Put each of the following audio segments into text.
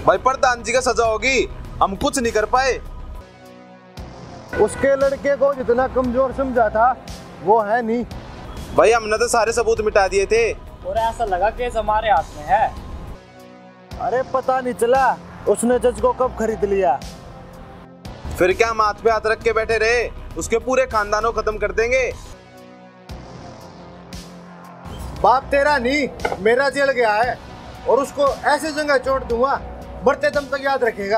भाई प्रधान जी का सजा होगी, हम कुछ नहीं कर पाए। उसके लड़के को जितना कमजोर समझा था वो है नहीं। भाई हमने तो सारे सबूत मिटा दिए थे और ऐसा लगा केस हमारे हाथ में है। अरे पता नहीं चला उसने जज को कब खरीद लिया। फिर क्या हम हाथ पे हाथ रख के बैठे रहे, उसके पूरे खानदानों को खत्म कर देंगे। बाप तेरा नहीं मेरा जेल गया है और उसको ऐसे जगह चोट दूंगा बढ़ते दम तक याद रखेगा।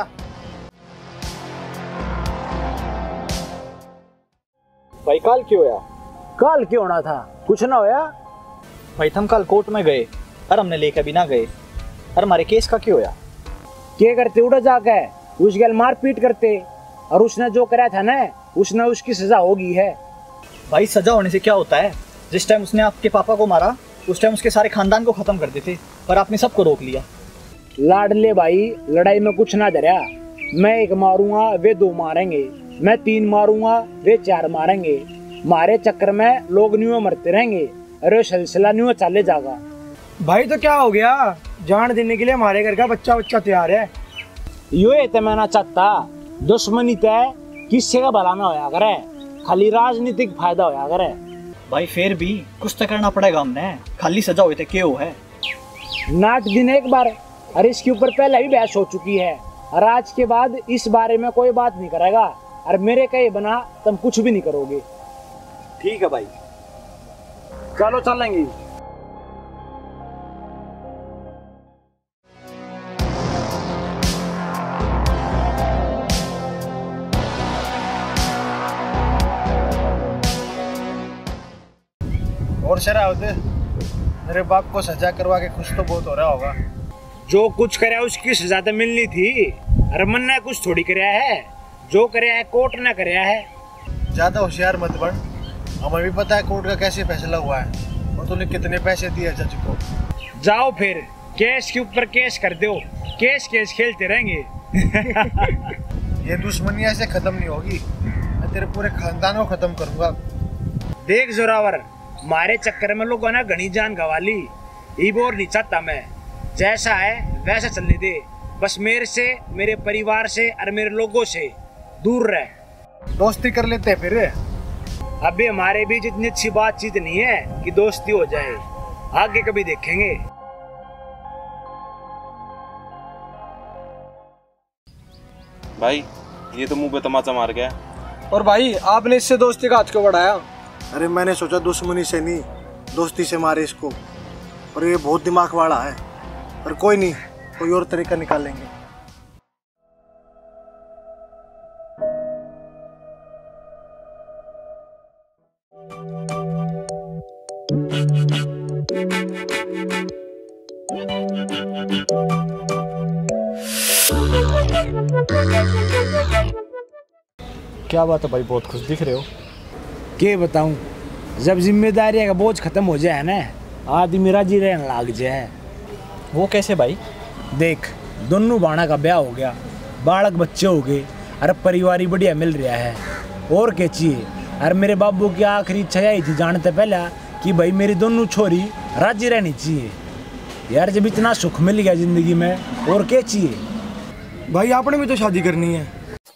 भाई काल क्यों होया? काल क्यों होना था, कुछ ना होया। भाई हम कल कोर्ट में गए और हमने लेकर भी ना गए और हमारे केस का क्यों होया? क्या करते उड़ा जाके उस गल मार पीट करते और उसने जो करा था ना उसने उसकी सजा होगी है। भाई सजा होने से क्या होता है? जिस टाइम उसने आपके पापा को मारा उस टाइम उसके सारे खानदान को खत्म कर देते, पर आपने सबको रोक लिया। लाडले भाई लड़ाई में कुछ ना डरा, मैं एक मारूंगा वे दो मारेंगे, मैं तीन मारूंगा वे चार मारेंगे, मारे चक्कर में लोग न्यू मरते रहेंगे, अरे सिलसिला न्यू चले जाएगा। भाई तो क्या हो गया, जान देने के लिए हमारे घर का बच्चा तैयार है। यो तो मैं ना चाहता दुश्मनी तय किससे का भला ना होया करे, खाली राजनीतिक फायदा होया करे। भाई फिर भी कुछ तो करना पड़ेगा हमने, खाली सजा हुई थे क्यों है? नाट दिन एक बार, अरे इसके ऊपर पहले भी बहस हो चुकी है और आज के बाद इस बारे में कोई बात नहीं करेगा और मेरे कहे बना तुम कुछ भी नहीं करोगे। ठीक है भाई, चलो चलेंगे। और शरावत मेरे बाप को सजा करवा के खुश तो बहुत हो रहा होगा। जो कुछ करे उसकी सजा तो मिलनी थी, अरे मन ने कुछ थोड़ी कराया है, जो कराया है कोर्ट ने कराया है। ज्यादा होशियार मत बन, हमें भी पता है कोर्ट का कैसे फैसला हुआ है और तूने कितने पैसे दिए जज को। जाओ फिर केस के ऊपर केस कर दो, केस केस खेलते रहेंगे। ये दुश्मनी ऐसे खत्म नहीं होगी, मैं तेरे पूरे खानदान को खत्म करूंगा। देख जोरावर, मारे चक्कर में लोगों ने घनी जान गवा ली, इबोर नहीं चाहता मैं, जैसा है वैसा चलने दे, बस मेरे से मेरे परिवार से और मेरे लोगों से दूर रह। दोस्ती कर लेते हैं फिर। अभी हमारे बीच इतनी अच्छी बातचीत नहीं है कि दोस्ती हो जाए, आगे कभी देखेंगे। भाई ये तो मुंह पे तमाचा मार गया। और भाई आपने इससे दोस्ती का हाथ क्यों बढ़ाया? अरे मैंने सोचा दुश्मनी से नहीं दोस्ती से मारे इसको, और ये बहुत दिमाग वाला है, पर कोई नहीं, कोई और तरीका निकालेंगे। क्या बात है भाई, बहुत खुश दिख रहे हो। क्या बताऊं, जब जिम्मेदारी का बोझ खत्म हो जाए ना आदमी राजी रहने लग जाए। वो कैसे भाई? देख दोनों बाणा का ब्याह हो गया, बालक बच्चे हो गए, अरे परिवार ही बढ़िया मिल रहा है, और क्या चाहिए। अरे मेरे बाबू की आखिरी इच्छा यही थी जानते पहले कि भाई मेरी दोनों छोरी राजी रहनी चाहिए। यार जब इतना सुख मिल गया जिंदगी में और क्या चाहिए। भाई आपने भी तो शादी करनी है।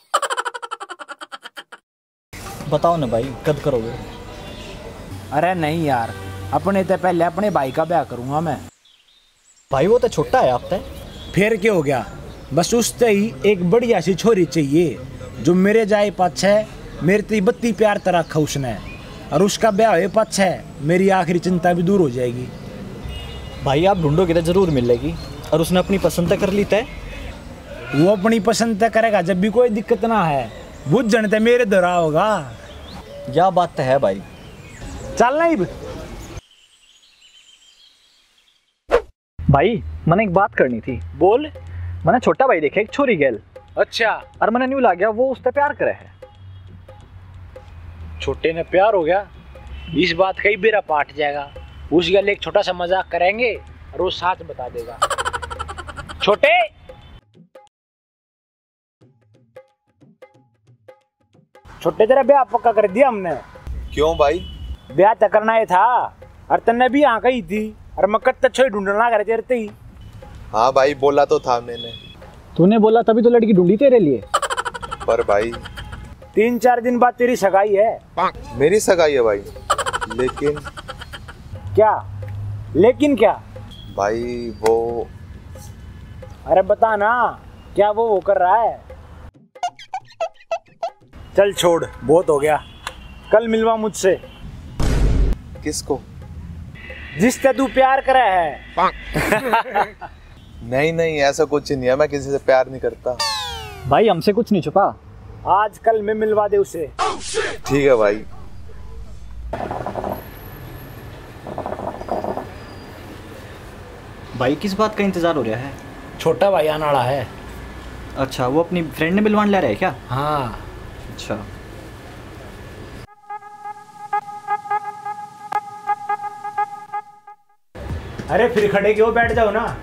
बताओ ना भाई, कब करोगे? अरे नहीं यार, अपने तो पहले अपने भाई का ब्याह करूंगा मैं। भाई वो तो छोटा है आप तक। फिर क्या हो गया, बस उससे ही एक बढ़िया सी छोरी चाहिए जो मेरे जाए पाछे मेरे ती बत्ती प्यार तरह रखा उसने, और उसका ब्याह हुए पाछे मेरी आखिरी चिंता भी दूर हो जाएगी। भाई आप ढूंढोगे तो जरूर मिलेगी, और उसने अपनी पसंद कर ली तय। वो अपनी पसंद करेगा जब भी कोई दिक्कत ना है, बुझ जनते मेरे दोरा होगा। यह बात तो है भाई। चल नहीं भाई मैंने एक बात करनी थी। बोल। मैंने छोटा भाई देखे एक छोरी गेल। अच्छा। और मैंने न्यू ला गया वो उससे प्यार करे है। छोटे ने प्यार हो गया, इस बात कई बेरा पाट जाएगा। उस गल एक छोटा सा मजाक करेंगे और वो साथ बता देगा। छोटे छोटे तेरा ब्याह पक्का कर दिया हमने। क्यों भाई? ब्याह तो करना ही था, और तन्ने भी यहाँ कही थी, और मैं कत्ते छोई ढूंढना करे तेरे ही। हाँ भाई बोला तो था मैंने। तूने बोला तभी तो लड़की ढूंढी तेरे लिए। पर भाई 3-4 दिन बाद तेरी सगाई है। मेरी सगाई है भाई, लेकिन क्या लेकिन क्या? भाई वो अरे बता ना, क्या वो कर रहा है? चल छोड़, बहुत हो गया। कल मिलवा मुझसे। किसको? जिससे तू प्यार करे है। नहीं नहीं, ऐसा कुछ नहीं है, मैं किसी से प्यार नहीं करता। भाई हमसे कुछ नहीं छुपा। आज कल मैं मिलवा दे उसे। ठीक है भाई। भाई किस बात का इंतजार हो रहा है? छोटा भाई आने वाला है। अच्छा, वो अपनी फ्रेंड ने मिलवाने ला रहा है क्या? हाँ। अच्छा। अरे फिर खड़े क्यों, बैठ जाओ ना।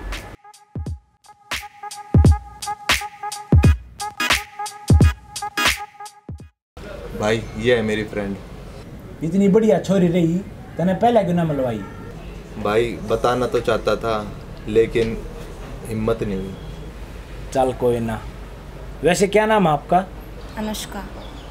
भाई ये है मेरी फ्रेंड। इतनी बढ़िया छोरी रही, तने पहले क्यों ना मिलवाई? भाई बताना तो चाहता था, लेकिन हिम्मत नहीं हुई। चल कोई ना। वैसे क्या नाम है आपका? अनुष्का।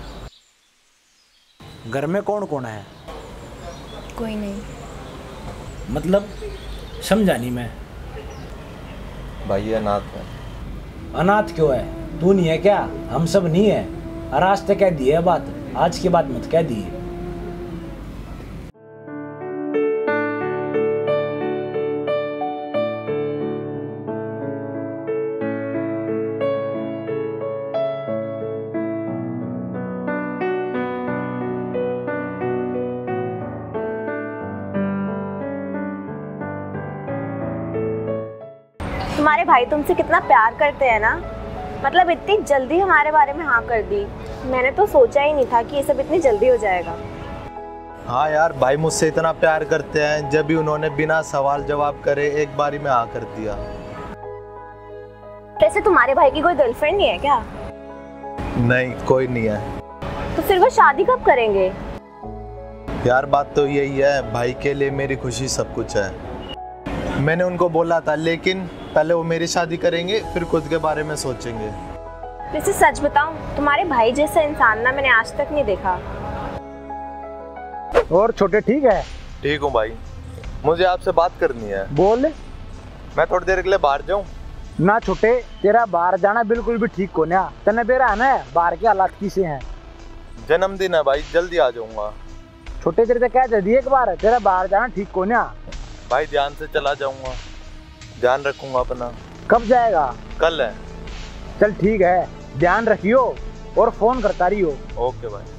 घर में कौन कौन है? कोई नहीं। मतलब समझा नहीं मैं। भाई ये अनाथ है। अनाथ क्यों है? तू नहीं है क्या? हम सब नहीं है। और आज तक कह दी है बात, आज की बात मत कह दी। तुम्हारे भाई तुमसे कितना प्यार करते हैं ना, मतलब इतनी जल्दी हमारे बारे में हाँ कर दी। मैंने तो सोचा ही नहीं था कि ये सब इतनी जल्दी हो जाएगा। हाँ यार, भाई मुझसे इतना प्यार करते हैं, जब भी उन्होंने बिना सवाल जवाब करे एक बारी में हाँ कर दिया। वैसे तुम्हारे भाई की कोई गर्लफ्रेंड नहीं है क्या? नहीं, कोई नहीं है। तो फिर वो शादी कब करेंगे? यार बात तो यही है, भाई के लिए मेरी खुशी सब कुछ है। मैंने उनको बोला था, लेकिन पहले वो मेरी शादी करेंगे, फिर खुद के बारे में सोचेंगे। वैसे सच बताऊं, तुम्हारे भाई जैसा इंसान ना मैंने आज तक नहीं देखा। और छोटे ठीक है? ठीक हूँ भाई, मुझे आपसे बात करनी है। बोल। मैं थोड़ी देर के लिए बाहर जाऊँ? ना छोटे, तेरा बाहर जाना बिल्कुल भी ठीक को ना। तने बेरा है ना, बाहर के हालात किसे हैं? जन्मदिन है भाई, जल्दी आ जाऊंगा। छोटे तेरे से कह दिए एक बार, तेरा बाहर जाना ठीक को ना। भाई ध्यान से चला जाऊंगा, ध्यान रखूंगा अपना। कब जाएगा? कल है। चल ठीक है, ध्यान रखियो और फोन करता रहियो। ओके भाई।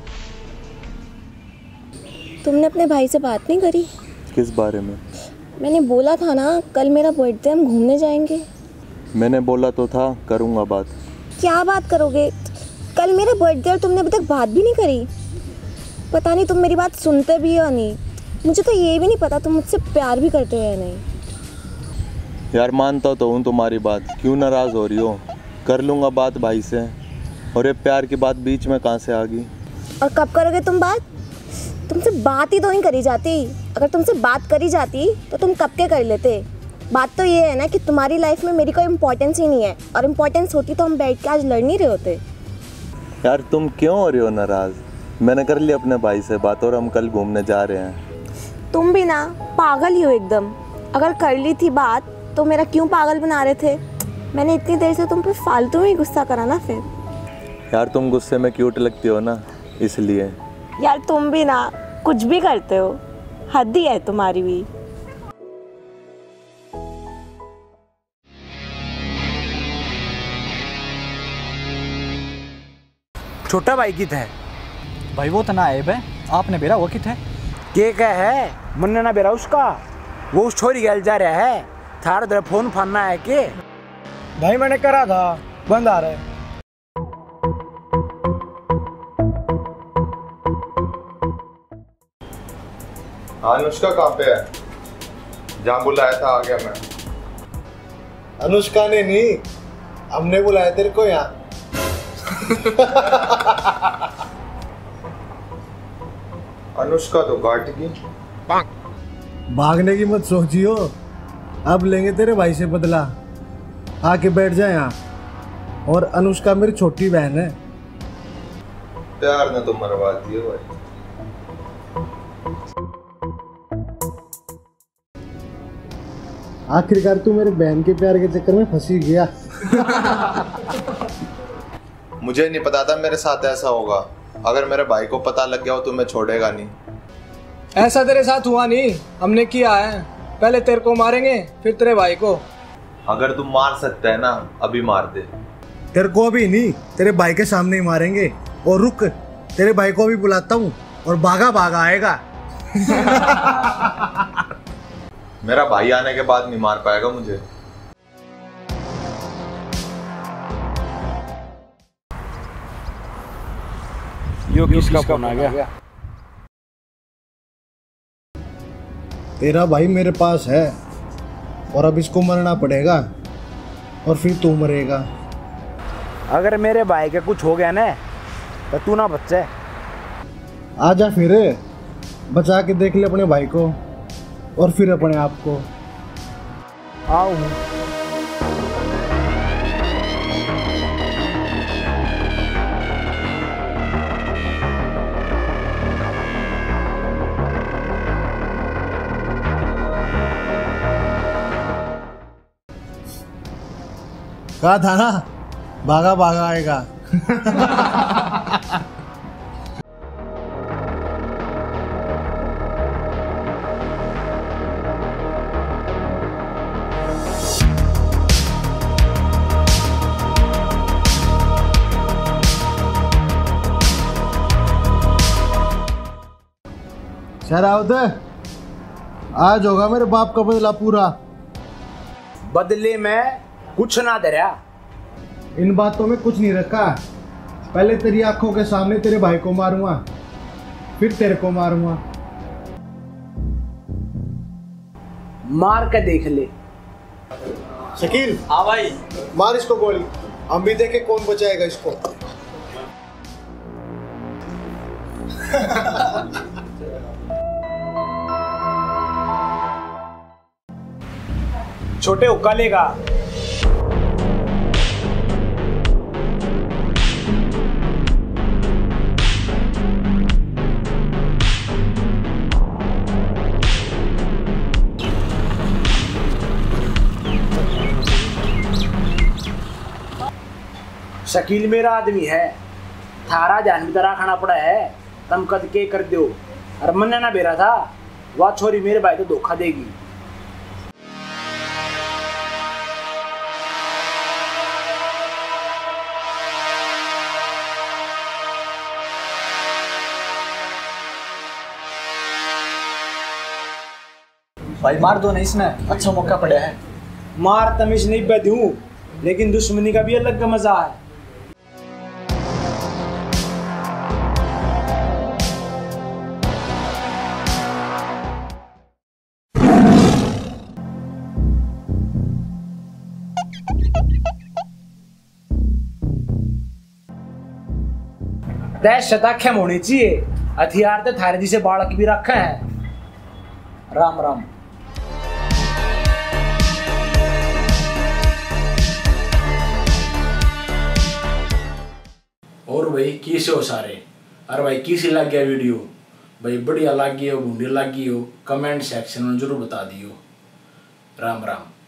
तुमने अपने भाई से बात नहीं करी? किस बारे में? मैंने बोला था ना कल मेरा बर्थडे, हम घूमने जाएंगे। मैंने बोला तो था, करूंगा बात। क्या बात करोगे? कल मेरा बर्थडे और तुमने अभी तक बात भी नहीं करी। पता नहीं तुम मेरी बात सुनते भी हो या नहीं। मुझे तो ये भी नहीं पता तुम मुझसे प्यार भी करते हो या नहीं। यार मानता तो हूँ तुम्हारी बात, क्यों नाराज हो रही हो? कर लूंगा बात भाई से। और ये प्यार की बात बीच में कहाँ से आ गई? और कब करोगे तुम बात? तुमसे बात ही तो नहीं करी जाती। अगर तुमसे बात करी जाती तो तुम कब के कर लेते। बात तो ये है ना कि तुम्हारी लाइफ में मेरी कोई इम्पोर्टेंस ही नहीं है, और इम्पोर्टेंस होती तो हम बैठ के आज लड़ नहीं रहे होते। यार तुम क्यों हो रही हो नाराज? मैंने कर ली अपने भाई से बात, और हम कल घूमने जा रहे हैं। तुम भी ना पागल ही हो एकदम। अगर कर ली थी बात तो मेरा क्यों पागल बना रहे थे? मैंने इतनी देर से तुम पे फालतू में ही गुस्सा करा ना फिर। यार तुम गुस्से में क्यूट लगती हो ना, इसलिए। यार तुम भी ना कुछ भी करते हो, हद ही है तुम्हारी भी। छोटा भाई कित है? भाई वो तना आएब है, आपने बेरा वो कित है? के क्या है? मन्ने ना बेरा उसका, वो उस छोरी गैल जा रहा है। थार उधर फोन फानना है के? भाई मैंने करा था, बंद आ रहा है। अनुष्का कहाँ पे है? जहाँ बुलाया था आ गया मैं। अनुष्का ने नहीं, हमने बुलाया तेरे को यहाँ। अनुष्का तो काट गई। भागने की मत सोचियो, अब लेंगे तेरे भाई से बदला। आके बैठ जा यहाँ। और अनुष्का मेरी छोटी बहन है। प्यार ने तो मरवा दिया भाई। आखिरकार तू मेरे बहन के प्यार के चक्कर में फंसी गया। मुझे नहीं पता था मेरे साथ ऐसा होगा। अगर मेरे भाई को पता लग गया हो तो मैं छोड़ेगा नहीं। ऐसा तेरे साथ हुआ नहीं, हमने किया है। पहले तेरे को मारेंगे फिर तेरे भाई को। अगर तुम मार सकता है ना, अभी मार दे। तेरे को अभी नहीं, तेरे भाई के सामने ही मारेंगे। और रुक, तेरे भाई को भी बुलाता हूँ और भागा भागा आएगा। मेरा भाई आने के बाद नहीं मार पाएगा मुझे। यो किसका फोन आ गया? तेरा भाई मेरे पास है और अब इसको मरना पड़ेगा और फिर तू मरेगा। अगर मेरे भाई के कुछ हो गया ना तो तू ना बच्चे। आजा फिर, बचा के देख ले अपने भाई को और फिर अपने आप को। आओ। कहा था ना, भागा भागा आएगा। शरावत, आज होगा मेरे बाप का बदला पूरा। बदले में कुछ ना दरिया। इन बातों में कुछ नहीं रखा। पहले तेरी आंखों के सामने तेरे भाई को मारूंगा, फिर तेरे को मारूंगा। मार के देख ले। शकील, हाँ भाई। मार इसको गोली, हम भी देखे कौन बचाएगा इसको। छोटे हुक्का लेगा। शकील मेरा आदमी है, थारा जान भी तरह खाना पड़ा है। तम कद के कर दो। और मन ना बेरा था वह छोरी मेरे भाई तो धोखा देगी। भाई मार दो ना, इसमें अच्छा मौका पड़ा है। मार तमिश नहीं बदूं, लेकिन दुश्मनी का भी अलग मजा है। दहशत अक्षम होनी चाहिए। हथियार तो थारे जिसे बालक भी रखा है। राम राम। और भाई कैसे हो सारे? अरे भाई कैसी लग गया वीडियो? भाई बढ़िया लगी हो, बूढ़ी लगी हो, कमेंट सेक्शन में जरूर बता दियो। राम राम।